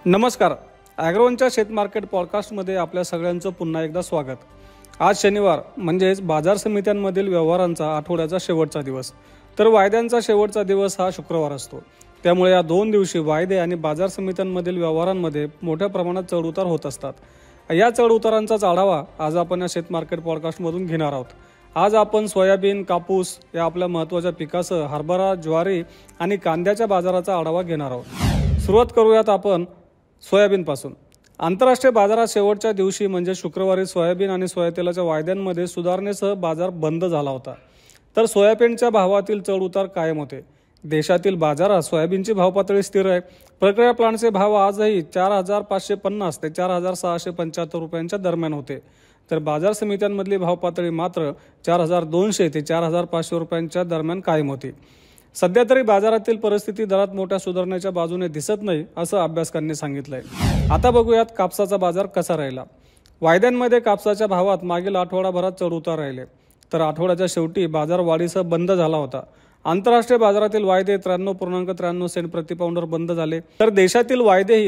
नमस्कार. ॲग्रोवनच्या शेत मार्केट पॉडकास्टमध्ये आपल्या सगळ्यांचं पुन्हा एकदा स्वागत. आज शनिवार म्हणजेच बाजार समित्यांमधील व्यवहारांचा आठवड्याचा शेवटचा दिवस. तर वायद्यांचा शेवटचा दिवस हा शुक्रवार असतो. त्यामुळे या दोन दिवशी वायदे आणि बाजार समित्यांमधील व्यवहारांमध्ये मोठ्या प्रमाणात चढउतार होत असतात. या चढउतारांचाच आढावा आज आपण या शेत मार्केट पॉडकास्टमधून घेणार आहोत. आज आपण सोयाबीन, कापूस या आपल्या महत्त्वाच्या पिकासह हरभरा, ज्वारी आणि कांद्याच्या बाजाराचा आढावा घेणार आहोत. सुरुवात करूयात आपण सोयाबीनपासून. आंतरराष्ट्रीय बाजारात शेवटच्या दिवशी म्हणजे शुक्रवारी सोयाबीन आणि सोयातेलाच्या वायद्यांमध्ये सुधारणेसह बाजार बंद झाला होता. तर सोयाबीनच्या भावातील चढउतार कायम होते. देशातील बाजारात सोयाबीनची भाव पातळी स्थिर आहे. प्रक्रिया प्लांटचे भाव आजही 4,550 ते 4,675 रुपयांच्या दरम्यान होते. तर बाजार समित्यांमधली भाव पातळी मात्र 4,200 ते 4,500 रुपयांच्या दरम्यान कायम होती. सध्या तरी बाजारातील परिस्थिती दरात मोठ्या सुधारण्याच्या बाजूने दिसत नाही असं अभ्यासकांनी सांगितलंय. आता बघूयात कापसाचा बाजार कसा राहिला. वायद्यांमध्ये कापसाच्या भावात मागील आठवडाभरात चढउतार राहिले. तर आठवड्याच्या शेवटी बाजार वाढीसह बंद झाला होता. आंतरराष्ट्रीय बाजारातील वायदे 93.93 सेंट प्रति पाऊंडवर बंद झाले. तर देशातील वायदेही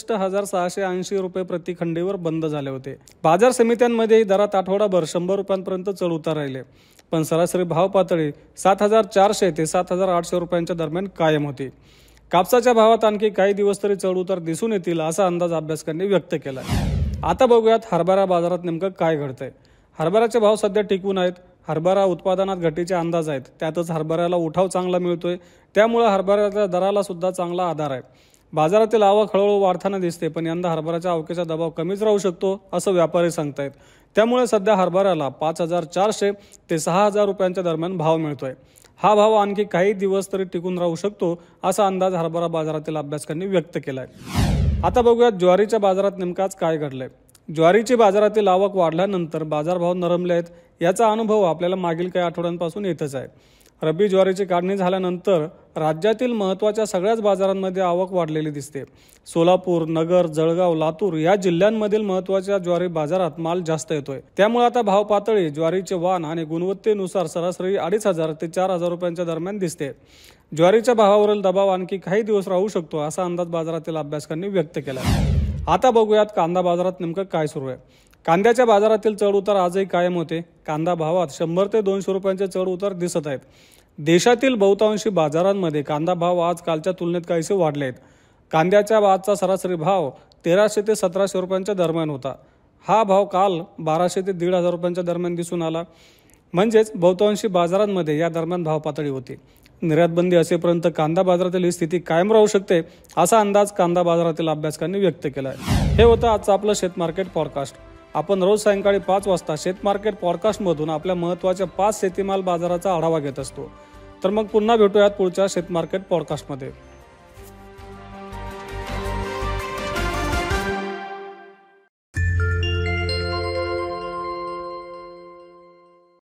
63,680 रुपये प्रति खंडीवर बंद झाले होते. बाजार समित्यांमध्येही दरात आठवडाभर 100 रुपयांपर्यंत चढउतार राहिले. पण सरासरी भाव पातळी 7,400 ते 7,800 रुपयांच्या दरम्यान कायम होती. कापसाच्या भावात आणखी काही दिवस तरी चढउतार दिसून येतील असा अंदाज अभ्यासकांनी व्यक्त केला. आता बघूयात हरभरा बाजारात नेमकं काय घडतंय. हरभऱ्याचे भाव सध्या टिकून आहेत. हरभरा उत्पादनात घटीचे अंदाज आहेत. त्यातच हरभऱ्याला उठाव चांगला मिळतोय. त्यामुळे हरभऱ्याच्या दराला सुद्धा चांगला आधार आहे. बाजारातील आवक हळूहळू वाढताना दिसते. पण यंदा हरभऱ्याच्या आवकेचा दबाव कमीच राहू शकतो असं व्यापारी सांगतायत. त्यामुळे सध्या हरभऱ्याला 5,400 ते 6,000 रुपयांच्या दरम्यान भाव मिळतोय. हा भाव आणखी काही दिवस तरी टिकून राहू शकतो असा अंदाज हरभरा बाजारातील अभ्यासकांनी व्यक्त केलाय. आता बघूयात ज्वारीच्या बाजारात नेमकाच काय घडलंय. ज्वारीची बाजारातील आवक वाढल्यानंतर बाजारभाव नरमले आहेत. याचा अनुभव आपल्याला मागील काही आठवड्यांपासून येतच आहे. रब्बी ज्वारीची काढणी झाल्यानंतर राज्यातील महत्त्वाच्या सगळ्याच बाजारांमध्ये आवक वाढलेली दिसते. सोलापूर, नगर, जळगाव, लातूर या जिल्ह्यांमधील महत्त्वाच्या ज्वारी बाजारात माल जास्त येतोय. त्यामुळे आता भाव पातळी ज्वारीचे वाण आणि गुणवत्तेनुसार सरासरी 2,500 ते 4,000 रुपयांच्या दरम्यान दिसते. ज्वारीच्या भावावरील दबाव आणखी काही दिवस राहू शकतो असा अंदाज बाजारातील अभ्यासकांनी व्यक्त केला. आता बघूयात कांदा बाजारात नेमकं काय सुरू आहे. कांद्याच्या बाजारातील चढउतार आजही कायम होते. कांदा भावात 100 ते 200 रुपयांचे चढउतार दिसत आहेत. देशातील बहुतांशी बाजारांमध्ये कांदा भाव आज कालच्या तुलनेत काहीसे वाढले आहेत. कांद्याच्या आजचा सरासरी भाव 1,300 ते 1,700 रुपयांच्या दरम्यान होता. हा भाव काल 1,200 ते 1,500 रुपयांच्या दरम्यान दिसून आला. म्हणजेच बहुतांशी बाजारांमध्ये या दरम्यान भाव पातळी होती. निर्यात बंदी असेपर्यंत कांदा बाजारातील ही स्थिती कायम राहू शकते असा अंदाज कांदा बाजारातील अभ्यासकांनी व्यक्त केला आहे. हे होतं आजचं आपलं शेत मार्केट पॉडकास्ट. आपण रोज सायंकाळी 5 वाजता शेत मार्केट पॉडकास्टमधून आपल्या महत्त्वाच्या 5 शेतीमाल बाजाराचा आढावा घेत असतो. तर मग पुन्हा भेटूयात पुढच्या शेत मार्केट पॉडकास्टमध्ये.